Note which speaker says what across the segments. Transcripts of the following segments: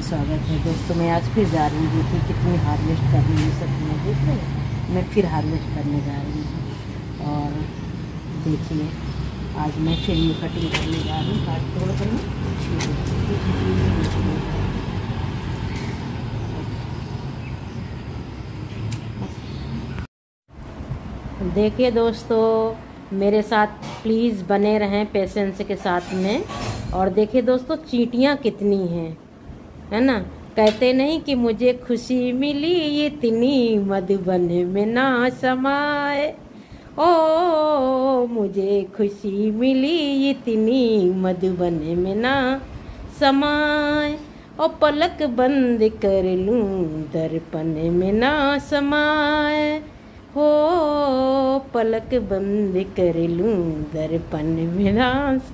Speaker 1: स्वागत है दोस्तों। मैं आज फिर जा रही हूँ, देखिए कितनी हार्वेस्ट कर रही हूँ। सब मैं देख रहे हैं, मैं फिर हार्वेस्ट करने जा रही हूँ। और देखिए आज मैं फिर ये कटिंग करने जा रही हूँ, काट तोड़ करना। देखिए दोस्तों, मेरे साथ प्लीज़ बने रहें पेशेंस के साथ में। और देखिए दोस्तों, चींटियाँ कितनी हैं, है ना। कहते नहीं कि मुझे खुशी मिली इतनी मधुबन में ना समाए। ओ मुझे खुशी मिली इतनी मधुबन में ना समाए। ओ पलक बंद कर लूं दर्पण में ना समाए। हो पलक बंद कर लूं दर्पण में ना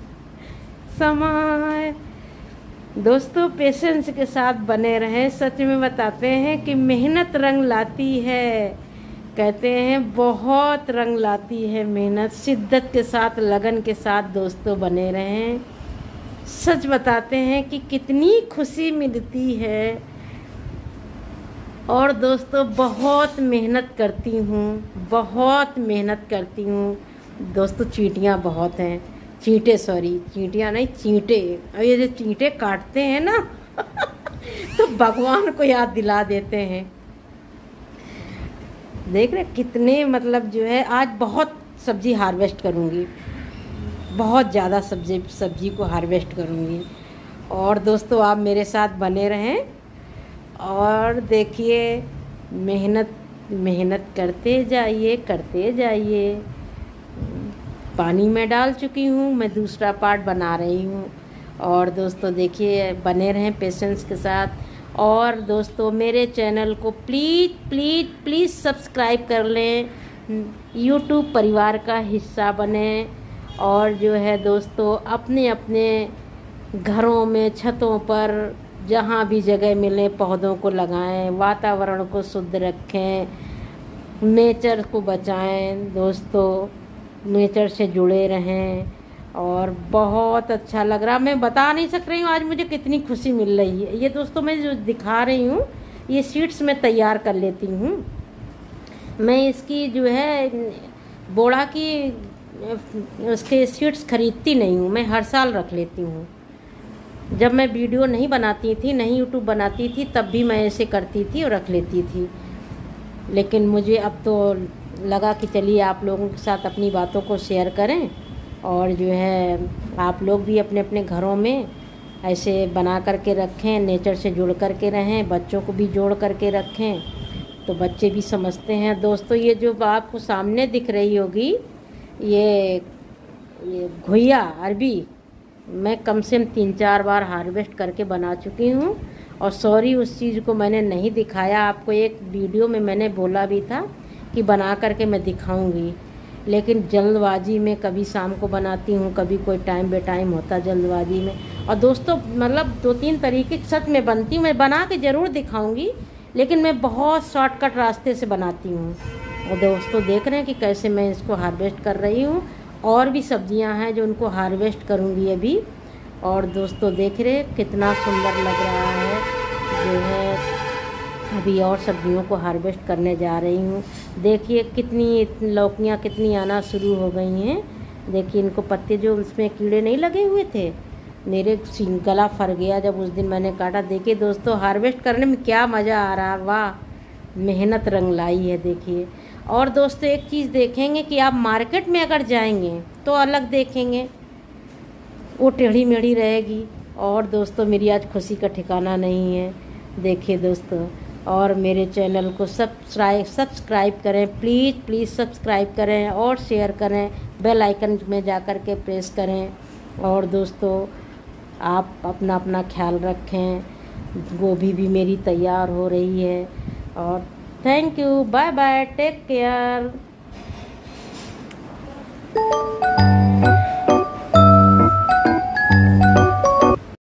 Speaker 1: समाए। दोस्तों पेशेंस के साथ बने रहें। सच में बताते हैं कि मेहनत रंग लाती है। कहते हैं बहुत रंग लाती है मेहनत। शिद्दत के साथ, लगन के साथ दोस्तों बने रहें। सच बताते हैं कि कितनी खुशी मिलती है। और दोस्तों बहुत मेहनत करती हूँ, बहुत मेहनत करती हूँ। दोस्तों चींटियाँ बहुत हैं, चींटियाँ नहीं, चींटे। और ये जो चींटे काटते हैं ना तो भगवान को याद दिला देते हैं। देख रहे कितने, मतलब जो है आज बहुत सब्जी हार्वेस्ट करूँगी, बहुत ज़्यादा सब्जी को हार्वेस्ट करूँगी। और दोस्तों आप मेरे साथ बने रहें और देखिए मेहनत करते जाइए। पानी में डाल चुकी हूँ, मैं दूसरा पार्ट बना रही हूँ। और दोस्तों देखिए बने रहें पेशेंस के साथ। और दोस्तों मेरे चैनल को प्लीज़ सब्सक्राइब कर लें, यूट्यूब परिवार का हिस्सा बने। और जो है दोस्तों अपने अपने घरों में, छतों पर, जहाँ भी जगह मिले पौधों को लगाएं, वातावरण को शुद्ध रखें, नेचर को बचाएं। दोस्तों नेचर से जुड़े रहें। और बहुत अच्छा लग रहा, मैं बता नहीं सक रही हूँ आज मुझे कितनी खुशी मिल रही है। ये दोस्तों मैं जो दिखा रही हूँ ये सीड्स में तैयार कर लेती हूँ। मैं इसकी जो है बोड़ा की उसके सीड्स खरीदती नहीं हूँ, मैं हर साल रख लेती हूँ। जब मैं वीडियो नहीं बनाती थी, नहीं यूट्यूब बनाती थी, तब भी मैं ऐसे करती थी और रख लेती थी। लेकिन मुझे अब तो लगा कि चलिए आप लोगों के साथ अपनी बातों को शेयर करें। और जो है आप लोग भी अपने अपने घरों में ऐसे बना करके रखें, नेचर से जुड़ करके रहें, बच्चों को भी जोड़ करके रखें तो बच्चे भी समझते हैं। दोस्तों ये जो आपको सामने दिख रही होगी ये घुइया अरबी, मैं कम से कम 3-4 बार हार्वेस्ट करके बना चुकी हूँ। और सॉरी उस चीज़ को मैंने नहीं दिखाया आपको। एक वीडियो में मैंने बोला भी था कि बना करके मैं दिखाऊंगी, लेकिन जल्दबाजी में कभी शाम को बनाती हूँ, कभी कोई टाइम बे टाइम होता जल्दबाजी में। और दोस्तों मतलब 2-3 तरीके सच में बनती हूँ, मैं बना के ज़रूर दिखाऊंगी, लेकिन मैं बहुत शॉर्टकट रास्ते से बनाती हूँ। और दोस्तों देख रहे हैं कि कैसे मैं इसको हार्वेस्ट कर रही हूँ। और भी सब्जियां हैं जो उनको हार्वेस्ट करूंगी अभी। और दोस्तों देख रहे हैं कितना सुंदर लग रहा है। जो है अभी और सब्जियों को हार्वेस्ट करने जा रही हूँ। देखिए कितनी लौकियाँ कितनी आना शुरू हो गई हैं। देखिए इनको पत्ते जो उसमें कीड़े नहीं लगे हुए थे, मेरे गला फर गया जब उस दिन मैंने काटा। देखिए दोस्तों हार्वेस्ट करने में क्या मज़ा आ रहा, वाह मेहनत रंग लाई है। देखिए और दोस्तों एक चीज़ देखेंगे कि आप मार्केट में अगर जाएंगे तो अलग देखेंगे, वो टेढ़ी मेढ़ी रहेगी। और दोस्तों मेरी आज खुशी का ठिकाना नहीं है। देखिए दोस्तों, और मेरे चैनल को सब्सक्राइब करें, प्लीज़ सब्सक्राइब करें और शेयर करें, बेल आइकन में जा कर के प्रेस करें। और दोस्तों आप अपना अपना ख्याल रखें। गोभी भी मेरी तैयार हो रही है। और thank you, bye bye, take care.